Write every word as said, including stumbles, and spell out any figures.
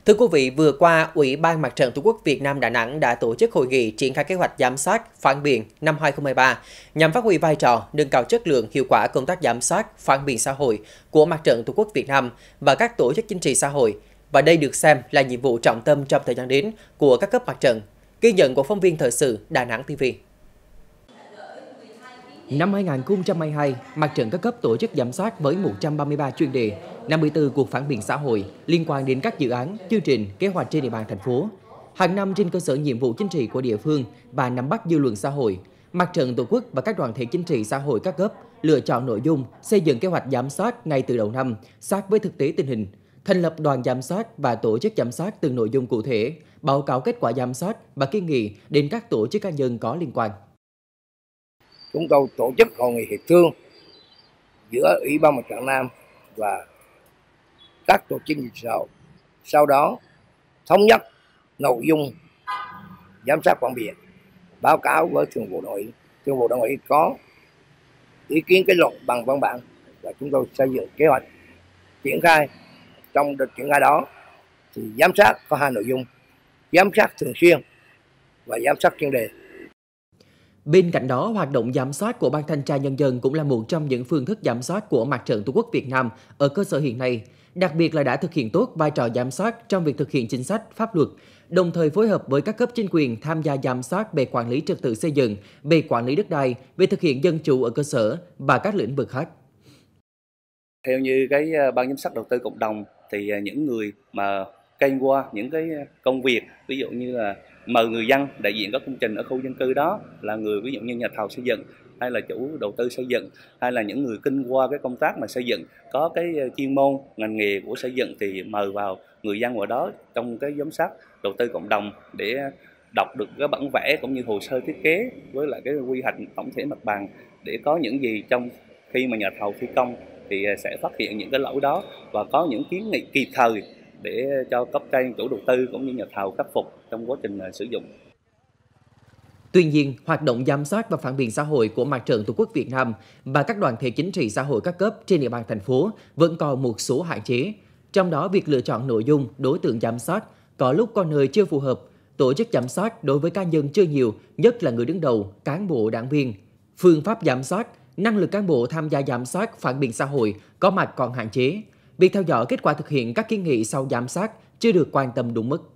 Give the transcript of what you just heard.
Thưa quý vị, vừa qua, Ủy ban Mặt trận Tổ quốc Việt Nam Đà Nẵng đã tổ chức hội nghị triển khai kế hoạch giám sát, phản biện năm hai không hai ba nhằm phát huy vai trò, nâng cao chất lượng, hiệu quả công tác giám sát, phản biện xã hội của Mặt trận Tổ quốc Việt Nam và các tổ chức chính trị xã hội. Và đây được xem là nhiệm vụ trọng tâm trong thời gian đến của các cấp mặt trận. Ghi nhận của phóng viên thời sự Đà Nẵng ti vi. Năm hai không hai hai, Mặt trận các cấp tổ chức giám sát với một trăm ba mươi ba chuyên đề, năm mươi tư cuộc phản biện xã hội liên quan đến các dự án, chương trình, kế hoạch trên địa bàn thành phố. Hàng năm trên cơ sở nhiệm vụ chính trị của địa phương và nắm bắt dư luận xã hội, Mặt trận Tổ quốc và các đoàn thể chính trị xã hội các cấp lựa chọn nội dung, xây dựng kế hoạch giám sát ngay từ đầu năm, sát với thực tế tình hình, thành lập đoàn giám sát và tổ chức giám sát từng nội dung cụ thể, báo cáo kết quả giám sát và kiến nghị đến các tổ chức cá nhân có liên quan. Chúng tôi tổ chức hội nghị hiệp thương giữa Ủy ban Mặt trận Nam và các tổ chức chính trị xã hội. Sau đó thống nhất nội dung giám sát phản biện, báo cáo với thường vụ Đảng ủy. Thường vụ Đảng ủy có ý kiến kết luận bằng văn bản và chúng tôi xây dựng kế hoạch triển khai. Trong đợt triển khai đó thì giám sát có hai nội dung: giám sát thường xuyên và giám sát chuyên đề. Bên cạnh đó, hoạt động giám sát của Ban Thanh tra Nhân dân cũng là một trong những phương thức giám sát của Mặt trận Tổ quốc Việt Nam ở cơ sở hiện nay, đặc biệt là đã thực hiện tốt vai trò giám sát trong việc thực hiện chính sách, pháp luật, đồng thời phối hợp với các cấp chính quyền tham gia giám sát về quản lý trật tự xây dựng, về quản lý đất đai, về thực hiện dân chủ ở cơ sở và các lĩnh vực khác. Theo như cái ban giám sát đầu tư cộng đồng thì những người mà kênh qua những cái công việc, ví dụ như là mời người dân đại diện các công trình ở khu dân cư đó là người ví dụ như nhà thầu xây dựng hay là chủ đầu tư xây dựng hay là những người kinh qua cái công tác mà xây dựng có cái chuyên môn ngành nghề của xây dựng thì mời vào người dân ở đó trong cái giám sát đầu tư cộng đồng để đọc được cái bản vẽ cũng như hồ sơ thiết kế với lại cái quy hoạch tổng thể mặt bằng để có những gì trong khi mà nhà thầu thi công thì sẽ phát hiện những cái lỗi đó và có những kiến nghị kịp thời để cho cấp trên chủ đầu tư cũng như nhà thầu khắc phục trong quá trình sử dụng. Tuy nhiên, hoạt động giám sát và phản biện xã hội của Mặt trận Tổ quốc Việt Nam và các đoàn thể chính trị xã hội các cấp trên địa bàn thành phố vẫn còn một số hạn chế. Trong đó, việc lựa chọn nội dung, đối tượng giám sát có lúc có nơi chưa phù hợp, tổ chức giám sát đối với cá nhân chưa nhiều, nhất là người đứng đầu, cán bộ đảng viên. Phương pháp giám sát, năng lực cán bộ tham gia giám sát phản biện xã hội có mặt còn hạn chế. Việc theo dõi kết quả thực hiện các kiến nghị sau giám sát chưa được quan tâm đúng mức.